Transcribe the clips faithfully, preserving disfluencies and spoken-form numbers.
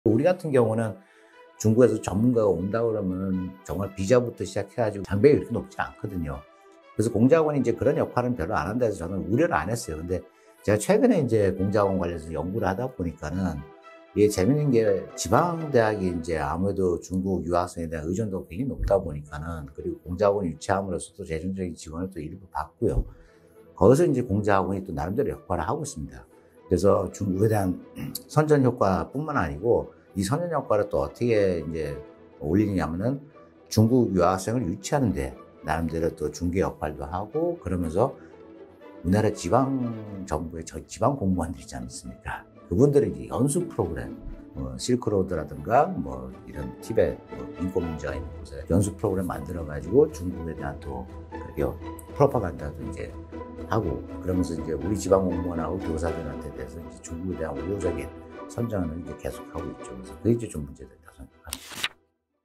우리 같은 경우는 중국에서 전문가가 온다 그러면 정말 비자부터 시작해가지고 장벽이 그렇게 높지 않거든요. 그래서 공작원이 이제 그런 역할은 별로 안 한다 해서 저는 우려를 안 했어요. 근데 제가 최근에 이제 공작원 관련해서 연구를 하다 보니까는 이게 재밌는 게 지방대학이 이제 아무래도 중국 유학생에 대한 의존도가 굉장히 높다 보니까는, 그리고 공작원이 유치함으로써 또 재정적인 지원을 또 일부 받고요. 거기서 이제 공작원이 또 나름대로 역할을 하고 있습니다. 그래서 중국에 대한 선전 효과뿐만 아니고 이 선전 효과를 또 어떻게 이제 올리냐면은 중국 유학생을 유치하는데 나름대로 또 중개 역할도 하고, 그러면서 우리나라 지방 정부의 저 지방 공무원들 있지 않습니까? 그분들은 이제 연수 프로그램, 뭐 실크로드라든가 뭐 이런 티벳 뭐 인권 문제가 있는 곳에 연수 프로그램 만들어가지고 중국에 대한 또 그렇게 프로파간다도 이제 하고, 그러면서 이제 우리 지방 공무원하고 교사들한테 대해서 이제 중국에 대한 우호적인 선전을 이제 계속하고 있죠. 그래서 그게 이제 좀 문제됐다 생각합니다.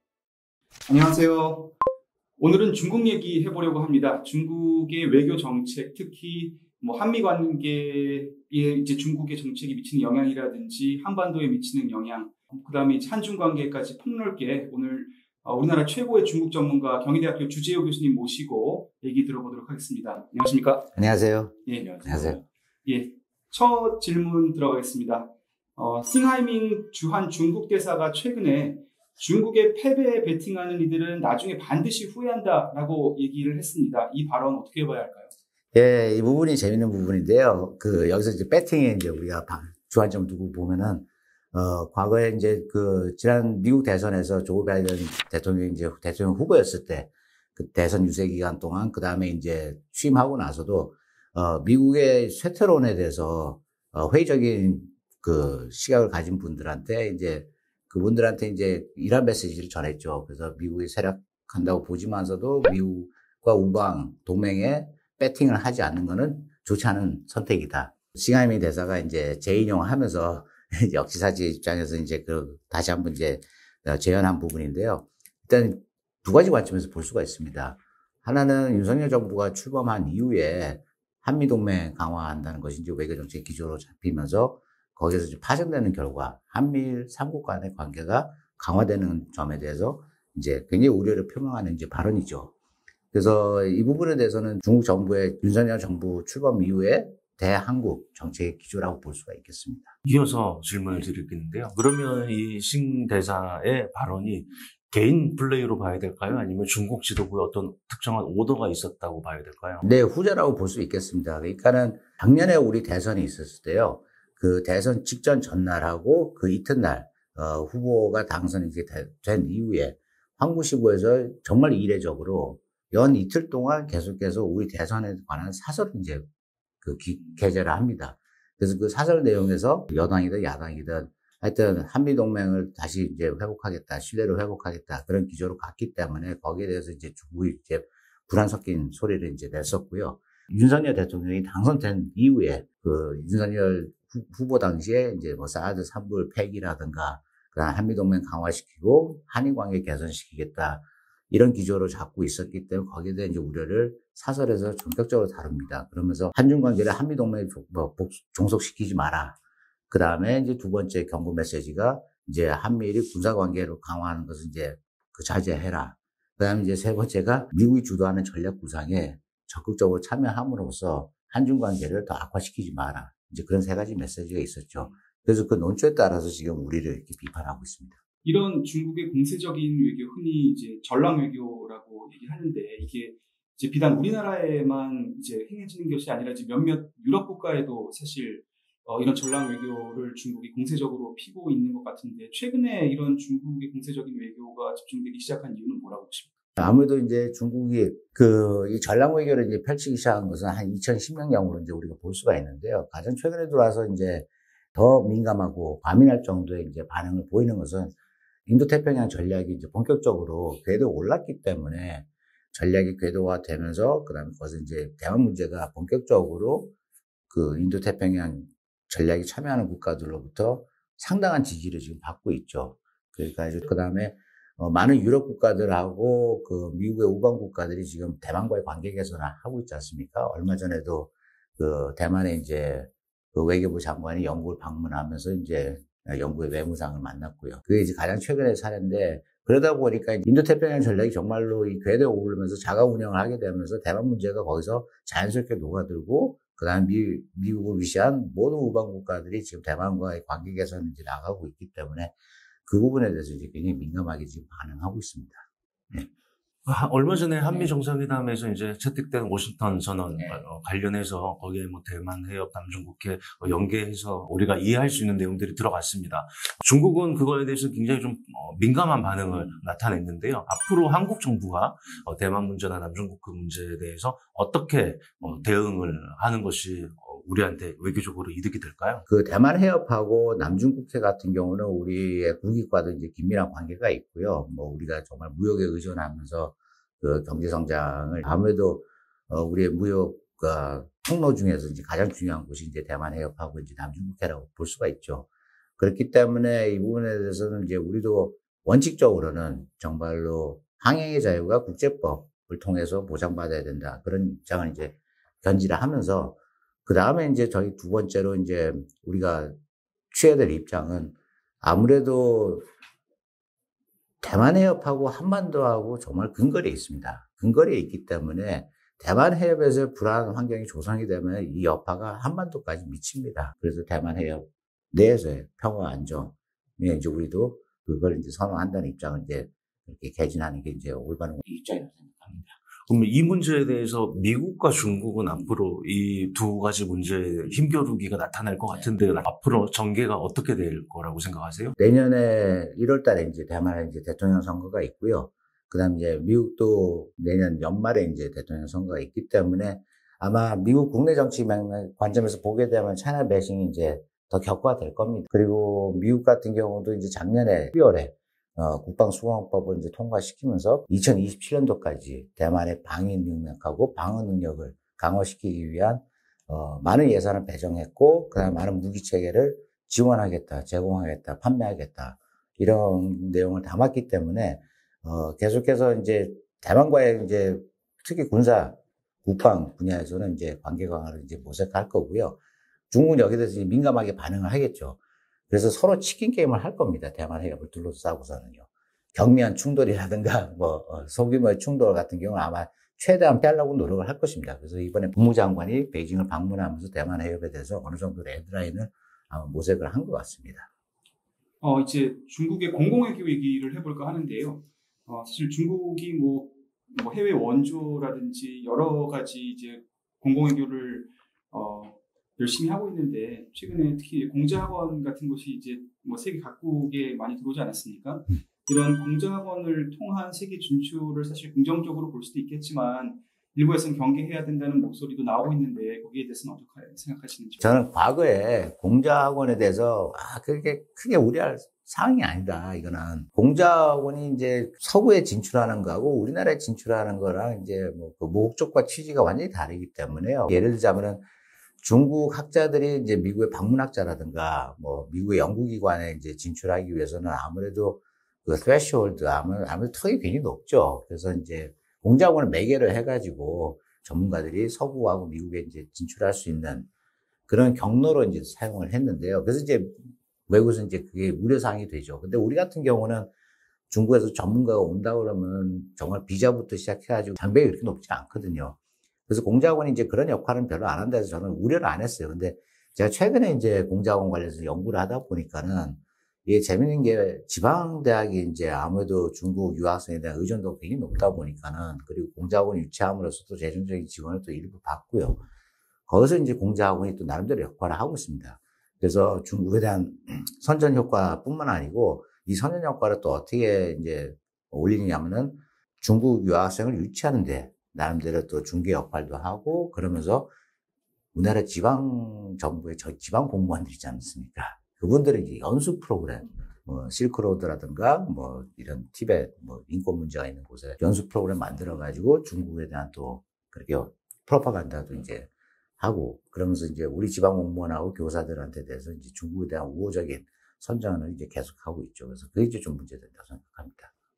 안녕하세요. 오늘은 중국 얘기 해보려고 합니다. 중국의 외교 정책, 특히 뭐 한미 관계에 이제 중국의 정책이 미치는 영향이라든지 한반도에 미치는 영향, 그다음에 이제 한중 관계까지 폭넓게 오늘 우리나라 최고의 중국 전문가 경희대학교 주재호 교수님 모시고 얘기 들어보도록 하겠습니다. 안녕하십니까? 안녕하세요. 예, 안녕하세요. 예, 첫 질문 들어가겠습니다. 어, 싱하이밍 주한 중국 대사가 최근에 중국의 패배에 베팅하는 이들은 나중에 반드시 후회한다라고 얘기를 했습니다. 이 발언 어떻게 봐야 할까요? 예, 이 부분이 재밌는 부분인데요. 그, 여기서 이제 배팅에 이제 우리가 주안점 두고 보면은, 어, 과거에 이제 그, 지난 미국 대선에서 조 바이든 대통령이 이제 대통령 후보였을 때, 그 대선 유세 기간 동안, 그 다음에 이제 취임하고 나서도, 어, 미국의 쇠퇴론에 대해서, 어, 회의적인 그 시각을 가진 분들한테 이제, 그분들한테 이제 이런 메시지를 전했죠. 그래서 미국이 세력한다고 보지만서도 미국과 우방 동맹에 배팅을 하지 않는 것은 좋지 않은 선택이다. 싱하이밍 대사가 이제 재인용을 하면서 역지사지 입장에서 이제 그 다시 한번 이제 재현한 부분인데요. 일단 두 가지 관점에서 볼 수가 있습니다. 하나는 윤석열 정부가 출범한 이후에 한미동맹 강화한다는 것이 이제 외교정책 기조로 잡히면서 거기에서 이제 파생되는 결과 한미일 삼국 간의 관계가 강화되는 점에 대해서 이제 굉장히 우려를 표명하는 이제 발언이죠. 그래서 이 부분에 대해서는 중국 정부의 윤석열 정부 출범 이후에 대한국 정책의 기조라고 볼 수가 있겠습니다. 이어서 질문을 드리겠는데요. 그러면 이 싱 대사의 발언이 개인 플레이로 봐야 될까요? 아니면 중국 지도부의 어떤 특정한 오더가 있었다고 봐야 될까요? 네, 후자라고 볼 수 있겠습니다. 그러니까는 작년에 우리 대선이 있었을 때요. 그 대선 직전 전날하고 그 이튿날 어, 후보가 당선이 된 이후에 황구시보에서 정말 이례적으로 연 이틀 동안 계속해서 우리 대선에 관한 사설을 이제 그 기, 게재를 합니다. 그래서 그 사설 내용에서 여당이든 야당이든 하여튼 한미동맹을 다시 이제 회복하겠다, 신뢰를 회복하겠다 그런 기조로 갔기 때문에 거기에 대해서 이제 중국이 이제 불안 섞인 소리를 이제 냈었고요. 윤석열 대통령이 당선된 이후에 그 윤석열 후보 당시에 이제 뭐 사드 삼불 폐기라든가 그다음 한미동맹 강화시키고 한일 관계 개선시키겠다 이런 기조로 잡고 있었기 때문에 거기에 대한 이제 우려를 사설에서 전격적으로 다룹니다. 그러면서 한중 관계를 한미동맹에 종속시키지 마라. 그 다음에 이제 두 번째 경고 메시지가 이제 한미일이 군사 관계로 강화하는 것을 이제 그 자제해라. 그 다음에 이제 세 번째가 미국이 주도하는 전략 구상에 적극적으로 참여함으로써 한중 관계를 더 악화시키지 마라. 이제 그런 세 가지 메시지가 있었죠. 그래서 그 논조에 따라서 지금 우리를 이렇게 비판하고 있습니다. 이런 중국의 공세적인 외교, 흔히 이제 전랑 외교라고 얘기하는데 이게 이제 비단 우리나라에만 이제 행해지는 것이 아니라 이제 몇몇 유럽 국가에도 사실 어, 이런 전랑 외교를 중국이 공세적으로 피고 있는 것 같은데 최근에 이런 중국의 공세적인 외교가 집중되기 시작한 이유는 뭐라고 보십니까? 아무래도 이제 중국이 그 이 전랑 외교를 이제 펼치기 시작한 것은 한 이천십 년경으로 이제 우리가 볼 수가 있는데요. 가장 최근에 들어와서 이제 더 민감하고 과민할 정도의 이제 반응을 보이는 것은 인도태평양 전략이 이제 본격적으로 궤도에 올랐기 때문에 전략이 궤도화되면서 그다음에 거기서 이제 대만 문제가 본격적으로 그 인도태평양 전략에 참여하는 국가들로부터 상당한 지지를 지금 받고 있죠. 그러니까 이제 그다음에 어, 많은 유럽 국가들하고 그 미국의 우방 국가들이 지금 대만과의 관계 개선을 하고 있지 않습니까? 얼마 전에도 그 대만에 이제 그 외교부 장관이 영국을 방문하면서 이제 연구의 외무상을 만났고요. 그게 이제 가장 최근의 사례인데 그러다 보니까 인도태평양 전략이 정말로 이 궤도에 오르면서 자가 운영을 하게 되면서 대만 문제가 거기서 자연스럽게 녹아들고 그다음 미, 미국을 위시한 모든 우방 국가들이 지금 대만과의 관계 개선이 이제 나가고 있기 때문에 그 부분에 대해서 이제 굉장히 민감하게 지금 반응하고 있습니다. 네. 아, 얼마 전에 한미 정상회담에서 이제 채택된 워싱턴 선언 네. 어, 관련해서 거기에 뭐 대만 해협 남중국해 어, 연계해서 우리가 이해할 수 있는 내용들이 들어갔습니다. 중국은 그거에 대해서 굉장히 좀 어, 민감한 반응을 나타냈는데요. 앞으로 한국 정부가 어, 대만 문제나 남중국해 문제에 대해서 어떻게 어, 대응을 하는 것이 어, 우리한테 외교적으로 이득이 될까요? 그 대만 해협하고 남중국해 같은 경우는 우리의 국익과도 이제 긴밀한 관계가 있고요. 뭐 우리가 정말 무역에 의존하면서 그 경제 성장을 아무래도 어 우리의 무역과 통로 중에서 이제 가장 중요한 곳이 이제 대만 해협하고 이제 남중국해라고 볼 수가 있죠. 그렇기 때문에 이 부분에 대해서는 이제 우리도 원칙적으로는 정말로 항행의 자유가 국제법을 통해서 보장받아야 된다. 그런 입장을 이제 견지를 하면서 그 다음에 이제 저희 두 번째로 이제 우리가 취해야 될 입장은 아무래도 대만 해협하고 한반도하고 정말 근거리에 있습니다. 근거리에 있기 때문에 대만 해협에서 불안한 환경이 조성이 되면 이 여파가 한반도까지 미칩니다. 그래서 대만 해협 내에서의 평화 안정에 이제 우리도 그걸 이제 선호한다는 입장을 이제 이렇게 개진하는 게 이제 올바른 입장이라고 생각합니다. 그럼 이 문제에 대해서 미국과 중국은 앞으로 이 두 가지 문제에 힘겨루기가 나타날 것 같은데 앞으로 전개가 어떻게 될 거라고 생각하세요? 내년에 일월 달에 이제 대만에 이제 대통령 선거가 있고요. 그 다음 이제 미국도 내년 연말에 이제 대통령 선거가 있기 때문에 아마 미국 국내 정치 관점에서 보게 되면 차이나 배싱이 이제 더 격화될 겁니다. 그리고 미국 같은 경우도 이제 작년에 십이월에 어, 국방수공법을 이제 통과시키면서 이천이십칠 년도까지 대만의 방위 능력하고 방어 능력을 강화시키기 위한 어, 많은 예산을 배정했고, 그 다음 많은 무기 체계를 지원하겠다, 제공하겠다, 판매하겠다 이런 내용을 담았기 때문에 어, 계속해서 이제 대만과의 이제 특히 군사 국방 분야에서는 이제 관계 강화를 이제 모색할 거고요. 중국은 여기에 대해서 민감하게 반응을 하겠죠. 그래서 서로 치킨 게임을 할 겁니다. 대만 해협을 둘러싸고서는요. 경미한 충돌이라든가 뭐 소규모의 충돌 같은 경우는 아마 최대한 피하려고 노력을 할 것입니다. 그래서 이번에 국무장관이 베이징을 방문하면서 대만 해협에 대해서 어느 정도 레드라인을 아마 모색을 한 것 같습니다. 어 이제 중국의 공공외교 얘기를 해볼까 하는데요. 어 사실 중국이 뭐, 뭐 해외 원조라든지 여러 가지 이제 공공외교를 어 열심히 하고 있는데 최근에 특히 공자학원 같은 것이 이제 뭐 세계 각국에 많이 들어오지 않았습니까? 음. 이런 공자학원을 통한 세계 진출을 사실 긍정적으로 볼 수도 있겠지만 일부에서는 경계해야 된다는 목소리도 나오고 있는데 거기에 대해서는 어떻게 생각하시는지? 저는 과거에 공자학원에 대해서 아 그렇게 크게 우려할 사항이 아니다. 이거는 공자학원이 이제 서구에 진출하는 거하고 우리나라에 진출하는 거랑 이제 뭐 그 목적과 취지가 완전히 다르기 때문에요. 예를 들자면은 중국 학자들이 이제 미국의 방문학자라든가 뭐 미국의 연구기관에 이제 진출하기 위해서는 아무래도 그 threshold 아무래도, 아무래도 턱이 굉장히 높죠. 그래서 이제 공자학원을 매개를 해가지고 전문가들이 서구하고 미국에 이제 진출할 수 있는 그런 경로로 이제 사용을 했는데요. 그래서 이제 외국에서 이제 그게 우려사항이 되죠. 근데 우리 같은 경우는 중국에서 전문가가 온다 그러면 정말 비자부터 시작해가지고 장벽이 그렇게 높지 않거든요. 그래서 공자학원이 이제 그런 역할은 별로 안 한다 해서 저는 우려를 안 했어요. 근데 제가 최근에 이제 공자학원 관련해서 연구를 하다 보니까는 이게 재밌는 게 지방대학이 이제 아무래도 중국 유학생에 대한 의존도가 굉장히 높다 보니까는 그리고 공자학원이 유치함으로써도 재정적인 지원을 또 일부 받고요. 거기서 이제 공자학원이 또 나름대로 역할을 하고 있습니다. 그래서 중국에 대한 선전 효과뿐만 아니고 이 선전 효과를 또 어떻게 이제 올리느냐면은 중국 유학생을 유치하는데 나름대로 또 중개 역할도 하고 그러면서 우리나라 지방 정부의 저 지방 공무원들 있지 않습니까? 그분들은 이제 연수 프로그램, 뭐 실크로드라든가 뭐 이런 티벳 뭐 인권 문제가 있는 곳에 연수 프로그램 만들어 가지고 중국에 대한 또 그렇게 프로파간다도 이제 하고 그러면서 이제 우리 지방 공무원하고 교사들한테 대해서 이제 중국에 대한 우호적인 선전을 이제 계속하고 있죠. 그래서 그게 이제 좀 문제된다고 생각합니다.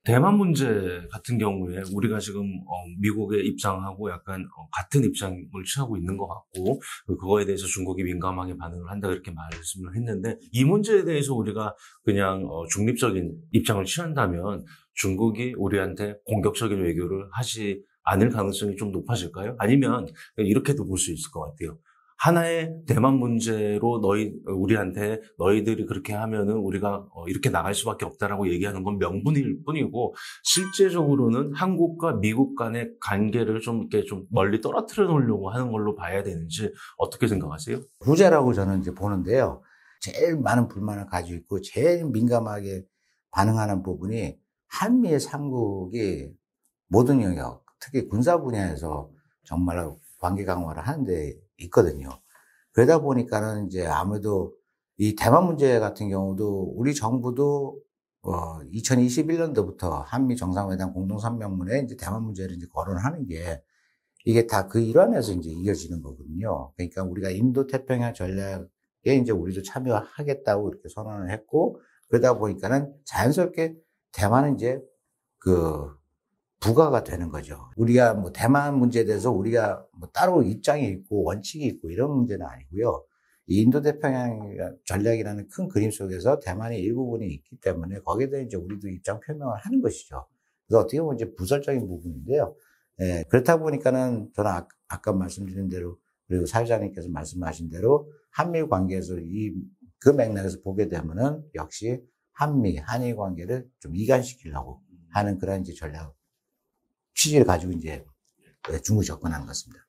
대만 문제 같은 경우에 우리가 지금 어, 미국의 입장하고 약간 어, 같은 입장을 취하고 있는 것 같고 그거에 대해서 중국이 민감하게 반응을 한다 이렇게 말씀을 했는데 이 문제에 대해서 우리가 그냥 어, 중립적인 입장을 취한다면 중국이 우리한테 공격적인 외교를 하지 않을 가능성이 좀 높아질까요? 아니면 이렇게도 볼 수 있을 것 같아요. 하나의 대만 문제로 너희, 우리한테 너희들이 그렇게 하면은 우리가 이렇게 나갈 수밖에 없다라고 얘기하는 건 명분일 뿐이고, 실제적으로는 한국과 미국 간의 관계를 좀 이렇게 좀 멀리 떨어뜨려 놓으려고 하는 걸로 봐야 되는지 어떻게 생각하세요? 후자라고 저는 이제 보는데요. 제일 많은 불만을 가지고 있고, 제일 민감하게 반응하는 부분이 한미의 삼국이 모든 영역, 특히 군사 분야에서 정말로 관계 강화를 하는데 있거든요. 그러다 보니까는 이제 아무래도 이 대만 문제 같은 경우도 우리 정부도 어 이천이십일 년도부터 한미 정상회담 공동성명문에 이제 대만 문제를 이제 거론하는 게 이게 다 그 일환에서 이제 이어지는 거거든요. 그러니까 우리가 인도 태평양 전략에 이제 우리도 참여하겠다고 이렇게 선언을 했고, 그러다 보니까는 자연스럽게 대만은 이제 그 부가가 되는 거죠. 우리가 뭐 대만 문제에 대해서 우리가 뭐 따로 입장이 있고 원칙이 있고 이런 문제는 아니고요. 이 인도 태평양 전략이라는 큰 그림 속에서 대만의 일부분이 있기 때문에 거기에 대해 이제 우리도 입장 표명을 하는 것이죠. 그래서 어떻게 보면 이제 부설적인 부분인데요. 예, 그렇다 보니까는 저는 아, 아까 말씀드린 대로, 그리고 사회자님께서 말씀하신 대로 한미 관계에서 이 그 맥락에서 보게 되면은 역시 한미 한일 관계를 좀 이간시키려고 하는 그런 이제 전략 취지를 가지고 이제 중국이 접근한 것 같습니다.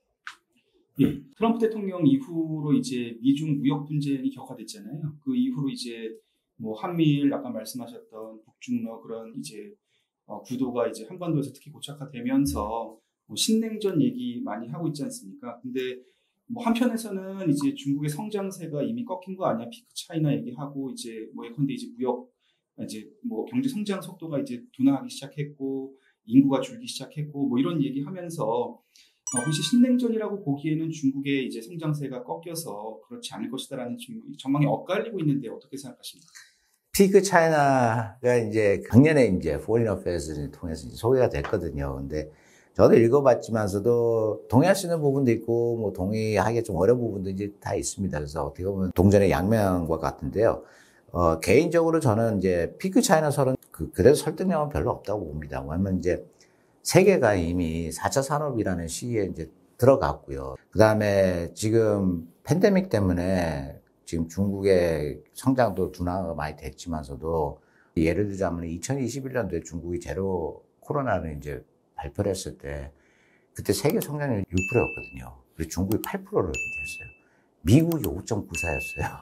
예, 트럼프 대통령 이후로 이제 미중 무역 분쟁이 격화됐잖아요. 그 이후로 이제 뭐 한미일 아까 말씀하셨던 북중러 그런 이제 어, 구도가 이제 한반도에서 특히 고착화되면서 뭐 신냉전 얘기 많이 하고 있지 않습니까? 근데 뭐 한편에서는 이제 중국의 성장세가 이미 꺾인 거 아니야? 피크 차이나 얘기하고 이제 뭐 예컨대 이제 무역 이제 뭐 경제 성장 속도가 이제 둔화하기 시작했고 인구가 줄기 시작했고 뭐 이런 얘기하면서 어, 혹시 신냉전이라고 보기에는 중국의 이제 성장세가 꺾여서 그렇지 않을 것이다라는 전망이 엇갈리고 있는데 어떻게 생각하십니까? 피크 차이나가 이제 작년에 이제 포린 어페어스를 통해서 이제 소개가 됐거든요. 근데 저도 읽어봤지만서도 동의할 수 있는 부분도 있고 뭐 동의하기 좀 어려운 부분도 이제 다 있습니다. 그래서 어떻게 보면 동전의 양면과 같은데요. 어, 개인적으로 저는 이제 피크 차이나 설은 그, 그래도 설득력은 별로 없다고 봅니다. 왜냐면 이제 세계가 이미 사 차 산업이라는 시기에 이제 들어갔고요. 그 다음에 지금 팬데믹 때문에 지금 중국의 성장도 둔화가 많이 됐지만서도 예를 들자면 이천이십일 년도에 중국이 제로 코로나를 이제 발표를 했을 때 그때 세계 성장률이 육 퍼센트였거든요. 그리고 중국이 팔 퍼센트를 했어요. 미국이 오 점 구사였어요.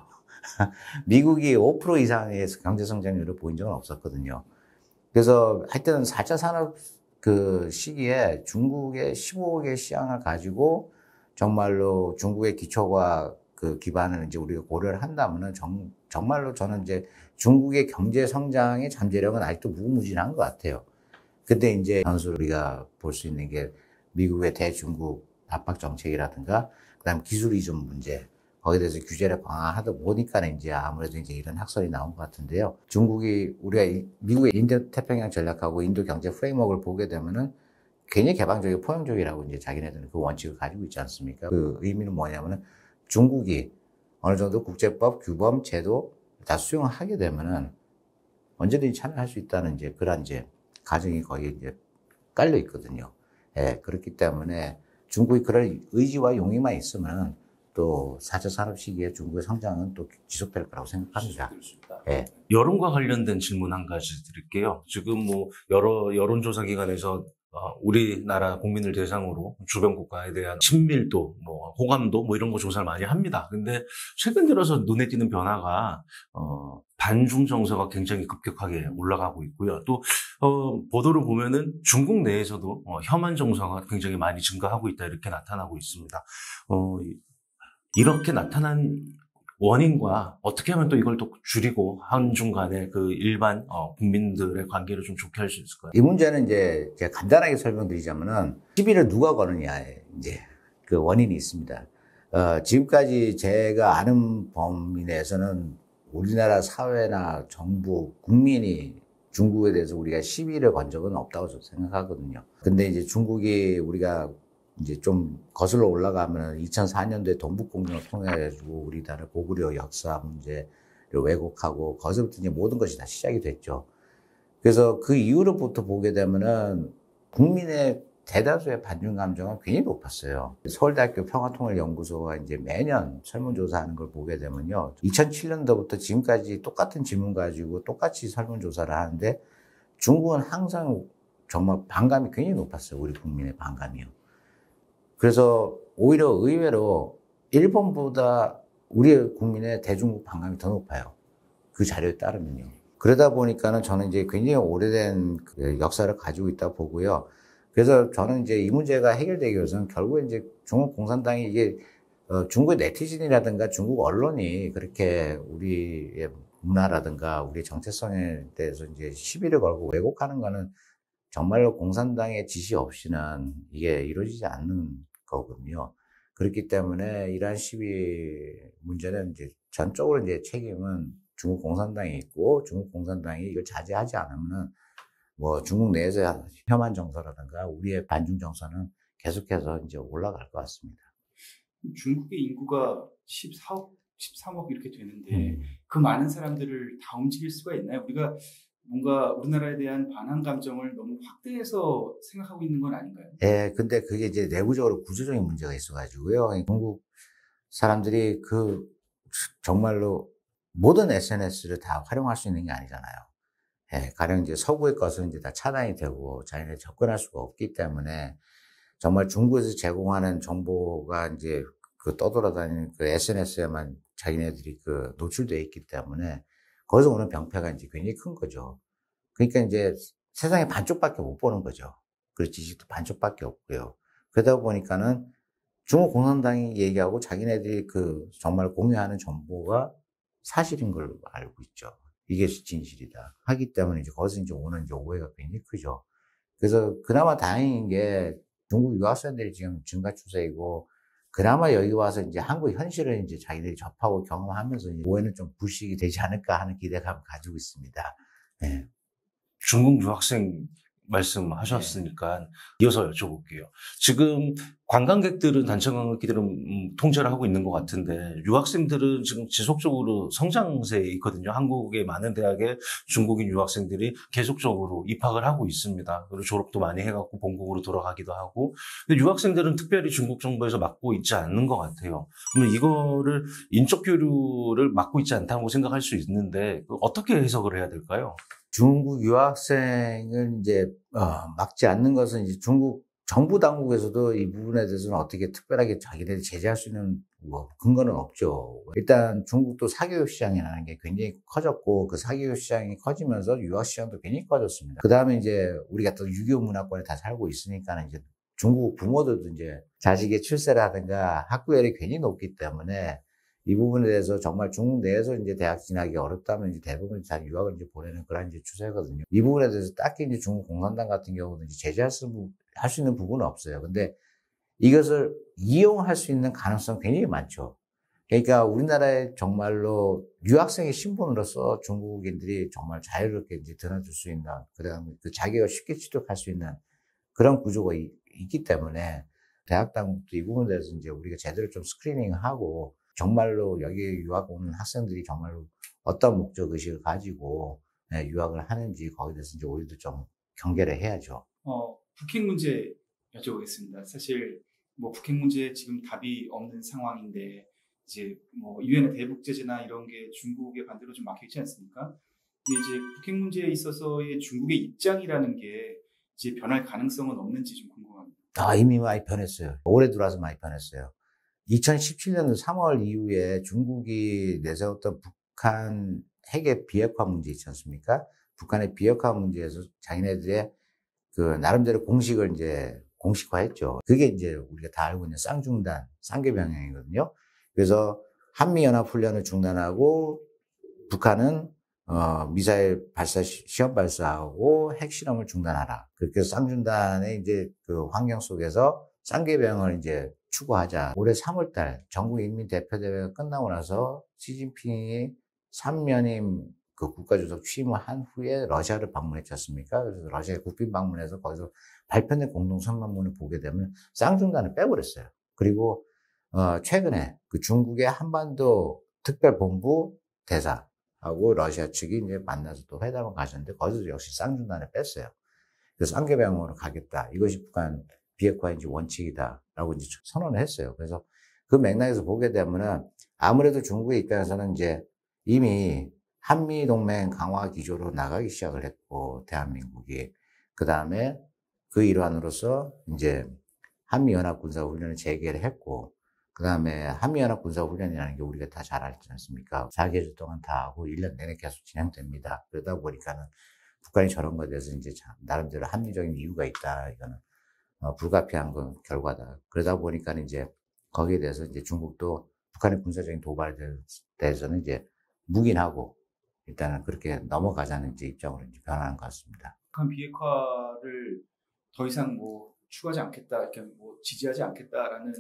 미국이 오 퍼센트 이상의 경제 성장률을 보인 적은 없었거든요. 그래서 하여튼 사 차 산업 그 시기에 중국의 십오억 의 시장을 가지고 정말로 중국의 기초과 그 기반을 이제 우리가 고려를 한다면은 정, 정말로 저는 이제 중국의 경제 성장의 잠재력은 아직도 무궁무진한 것 같아요. 근데 이제 변수를 우리가 볼 수 있는 게 미국의 대중국 압박 정책이라든가 그다음 기술 이전 문제, 거기에 대해서 규제를 강화하다 보니까 이제 아무래도 이제 이런 학설이 나온 것 같은데요. 중국이, 우리가 미국의 인도 태평양 전략하고 인도 경제 프레임워크를 보게 되면은 굉장히 개방적이고 포용적이라고 이제 자기네들은 그 원칙을 가지고 있지 않습니까? 그 의미는 뭐냐면은 중국이 어느 정도 국제법, 규범, 제도 다 수용을 하게 되면은 언제든지 참여할 수 있다는 이제 그런 이제 가정이 거의 이제 깔려 있거든요. 예, 그렇기 때문에 중국이 그럴 의지와 용의만 있으면 또 사 차 산업 시기에 중국의 성장은 또 지속될 거라고 생각합니다. 예. 여론과 관련된 질문 한 가지 드릴게요. 지금 뭐 여러 여론조사 기관에서 어, 우리나라 국민을 대상으로 주변 국가에 대한 친밀도, 뭐 호감도, 뭐 이런 거 조사를 많이 합니다. 근데 최근 들어서 눈에 띄는 변화가 어, 반중 정서가 굉장히 급격하게 올라가고 있고요. 또 어, 보도를 보면은 중국 내에서도 어, 혐한 정서가 굉장히 많이 증가하고 있다 이렇게 나타나고 있습니다. 어, 이렇게 나타난 원인과 어떻게 하면 또 이걸 또 줄이고 한중 간의 그 일반 어, 국민들의 관계를 좀 좋게 할 수 있을까요? 이 문제는 이제 제가 간단하게 설명드리자면은 시비를 누가 거느냐에 이제 그 원인이 있습니다. 어, 지금까지 제가 아는 범위 내에서는 우리나라 사회나 정부, 국민이 중국에 대해서 우리가 시비를 건 적은 없다고 저는 생각하거든요. 근데 이제 중국이 우리가 이제 좀 거슬러 올라가면 이천사 년도에 동북공정을 통해가지고 우리나라 고구려 역사 문제를 왜곡하고 거기서부터 이제 모든 것이 다 시작이 됐죠. 그래서 그 이후로부터 보게 되면은 국민의 대다수의 반중 감정은 굉장히 높았어요. 서울대학교 평화통일연구소가 이제 매년 설문조사하는 걸 보게 되면요. 이천칠 년도부터 지금까지 똑같은 질문 가지고 똑같이 설문조사를 하는데 중국은 항상 정말 반감이 굉장히 높았어요. 우리 국민의 반감이요. 그래서 오히려 의외로 일본보다 우리 국민의 대중국 반감이 더 높아요. 그 자료에 따르면요. 그러다 보니까는 저는 이제 굉장히 오래된 그 역사를 가지고 있다 보고요. 그래서 저는 이제 이 문제가 해결되기 위해서는 결국에 이제 중국 공산당이 이게 어 중국의 네티즌이라든가 중국 언론이 그렇게 우리의 문화라든가 우리 정체성에 대해서 이제 시비를 걸고 왜곡하는 거는 정말로 공산당의 지시 없이는 이게 이루어지지 않는 거거든요. 그렇기 때문에 이러한 시비 문제는 이제 전적으로 이제 책임은 중국 공산당이 있고 중국 공산당이 이걸 자제하지 않으면은 뭐 중국 내에서 혐한 정서라든가 우리의 반중 정서는 계속해서 이제 올라갈 것 같습니다. 중국의 인구가 십사억, 십삼억 이렇게 되는데 음. 그 많은 사람들을 다 움직일 수가 있나요? 우리가 뭔가 우리나라에 대한 반항 감정을 너무 확대해서 생각하고 있는 건 아닌가요? 예, 근데 그게 이제 내부적으로 구조적인 문제가 있어가지고요. 중국 사람들이 그 정말로 모든 에스엔에스를 다 활용할 수 있는 게 아니잖아요. 예, 가령 이제 서구의 것은 이제 다 차단이 되고 자기네 접근할 수가 없기 때문에 정말 중국에서 제공하는 정보가 이제 그 떠돌아다니는 그 에스엔에스에만 자기네들이 그 노출되어 있기 때문에 거기서 오는 병폐가 이제 굉장히 큰 거죠. 그러니까 이제 세상의 반쪽밖에 못 보는 거죠. 그리고 지식도 반쪽밖에 없고요. 그러다 보니까는 중국 공산당이 얘기하고 자기네들이 그 정말 공유하는 정보가 사실인 걸로 알고 있죠. 이게 진실이다. 하기 때문에 이제 거기서 이제 오는 이제 오해가 굉장히 크죠. 그래서 그나마 다행인 게 중국 유학생들이 지금 증가 추세이고 그나마 여기 와서 이제 한국 현실을 이제 자기들이 접하고 경험하면서 이제 오해는 좀 불식이 되지 않을까 하는 기대감을 가지고 있습니다. 네. 중국 유학생 말씀하셨으니까 네. 이어서 여쭤볼게요. 지금 관광객들은 단체 관광객들은 음, 통제를 하고 있는 것 같은데 유학생들은 지금 지속적으로 성장세에 있거든요. 한국의 많은 대학에 중국인 유학생들이 계속적으로 입학을 하고 있습니다. 그리고 졸업도 많이 해갖고 본국으로 돌아가기도 하고. 근데 유학생들은 특별히 중국 정부에서 막고 있지 않는 것 같아요. 그러면 이거를 인적 교류를 막고 있지 않다고 생각할 수 있는데 어떻게 해석을 해야 될까요? 중국 유학생을 이제 어, 막지 않는 것은 이제 중국 정부 당국에서도 이 부분에 대해서는 어떻게 특별하게 자기들이 제재할 수 있는 뭐 근거는 없죠. 일단 중국도 사교육 시장이라는 게 굉장히 커졌고 그 사교육 시장이 커지면서 유학 시장도 굉장히 커졌습니다. 그 다음에 이제 우리가 또 유교 문화권에 다 살고 있으니까 이제 중국 부모들도 이제 자식의 출세라든가 학구열이 굉장히 높기 때문에 이 부분에 대해서 정말 중국 내에서 이제 대학 진학이 어렵다면 이제 대부분 다 유학을 이제 보내는 그런 이제 추세거든요. 이 부분에 대해서 딱히 이제 중국 공산당 같은 경우는 이제 제재할 수, 할 수 있는 부분은 없어요. 근데 이것을 이용할 수 있는 가능성은 굉장히 많죠. 그러니까 우리나라에 정말로 유학생의 신분으로서 중국인들이 정말 자유롭게 이제 드나들 수 있는, 그 다음에 그 자기가 쉽게 취득할 수 있는 그런 구조가 이, 있기 때문에 대학 당국도 이 부분에 대해서 이제 우리가 제대로 좀 스크리닝하고 정말로 여기 유학 오는 학생들이 정말로 어떤 목적 의식을 가지고 유학을 하는지 거기에 대해서 이제 우리도 좀 경계를 해야죠. 어, 북핵 문제 여쭤보겠습니다. 사실 뭐 북핵 문제에 지금 답이 없는 상황인데 이제 뭐 유엔의 대북 제재나 이런 게 중국의 반대로 좀 막혀 있지 않습니까? 근데 이제 북핵 문제에 있어서의 중국의 입장이라는 게 이제 변할 가능성은 없는지 좀 궁금합니다. 아, 이미 많이 변했어요. 올해 들어와서 많이 변했어요. 이천십칠 년도 삼월 이후에 중국이 내세웠던 북한 핵의 비핵화 문제 있지 않습니까? 북한의 비핵화 문제에서 자기네들의 그 나름대로 공식을 이제 공식화했죠. 그게 이제 우리가 다 알고 있는 쌍중단, 쌍계병행이거든요. 그래서 한미연합훈련을 중단하고 북한은 어, 미사일 발사, 시험 발사하고 핵실험을 중단하라. 그렇게 해서 쌍중단의 이제 그 환경 속에서 쌍계병을 이제 추구하자. 올해 삼월 달 전국인민대표대회가 끝나고 나서 시진핑이 삼면임 그 국가주석 취임을 한 후에 러시아를 방문했지 않습니까? 그래서 러시아에 국빈 방문해서 거기서 발표된 공동성명문을 보게 되면 쌍중단을 빼버렸어요. 그리고 어, 최근에 그 중국의 한반도 특별본부 대사하고 러시아 측이 이제 만나서 또 회담을 가셨는데 거기서 역시 쌍중단을 뺐어요. 그래서 쌍계방으로 가겠다. 이것이 북한 비핵화의 이제 원칙이다라고 이제 선언을 했어요. 그래서 그 맥락에서 보게 되면은 아무래도 중국의 입장에서는 이제 이미 한미동맹 강화 기조로 나가기 시작을 했고, 대한민국이. 그 다음에 그 일환으로서 이제 한미연합군사훈련을 재개를 했고, 그 다음에 한미연합군사훈련이라는 게 우리가 다 잘 알지 않습니까? 사 개월 동안 다 하고 일 년 내내 계속 진행됩니다. 그러다 보니까는 북한이 저런 거에 대해서 이제 나름대로 합리적인 이유가 있다. 이거는 어, 불가피한 건 결과다. 그러다 보니까 이제 거기에 대해서 이제 중국도 북한의 군사적인 도발에 대해서는 이제 묵인하고 일단은 그렇게 넘어가자는 이제 입장으로 이제 변하는 것 같습니다. 북한 비핵화를 더 이상 뭐 추구하지 않겠다, 이렇게 뭐 지지하지 않겠다라는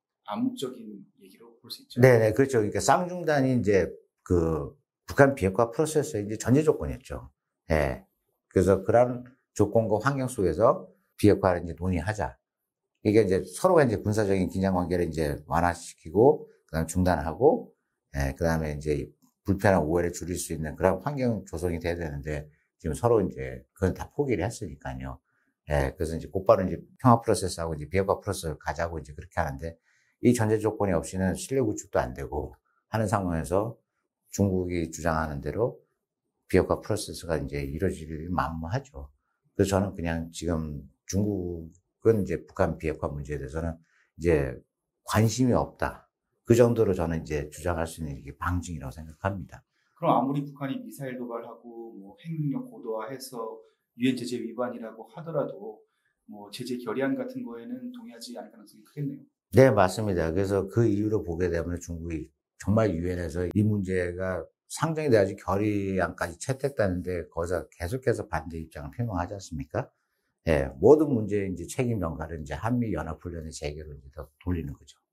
암묵적인 얘기로 볼 수 있죠. 네네, 그렇죠. 그러니까 쌍중단이 이제 그 북한 비핵화 프로세스의 이제 전제 조건이었죠. 예. 그래서 그런 조건과 환경 속에서 비핵화를 이제 논의하자. 이게 이제 서로가 이제 군사적인 긴장 관계를 이제 완화시키고, 그 다음에 중단하고, 예, 그 다음에 이제 불편한 오해를 줄일 수 있는 그런 환경 조성이 돼야 되는데, 지금 서로 이제 그건 다 포기를 했으니까요. 예, 그래서 이제 곧바로 이제 평화 프로세스하고 이제 비핵화 프로세스를 가자고 이제 그렇게 하는데, 이 전제 조건이 없이는 신뢰 구축도 안 되고 하는 상황에서 중국이 주장하는 대로 비핵화 프로세스가 이제 이루어지기 만무하죠. 그래서 저는 그냥 지금 중국은 이제 북한 비핵화 문제에 대해서는 이제 관심이 없다. 그 정도로 저는 이제 주장할 수 있는 게 방증이라고 생각합니다. 그럼 아무리 북한이 미사일 도발하고 뭐 핵능력 고도화해서 유엔 제재 위반이라고 하더라도 뭐 제재 결의안 같은 거에는 동의하지 않을 가능성이 크겠네요. 네, 맞습니다. 그래서 그 이유로 보게 되면 중국이 정말 유엔에서 이 문제가 상정이 돼야지 결의안까지 채택되는데 거기서 계속해서 반대 입장을 표명하지 않습니까? 예, 모든 문제의 이제 책임 전가를 이제 한미 연합훈련의 재개로 이제 더 돌리는 거죠.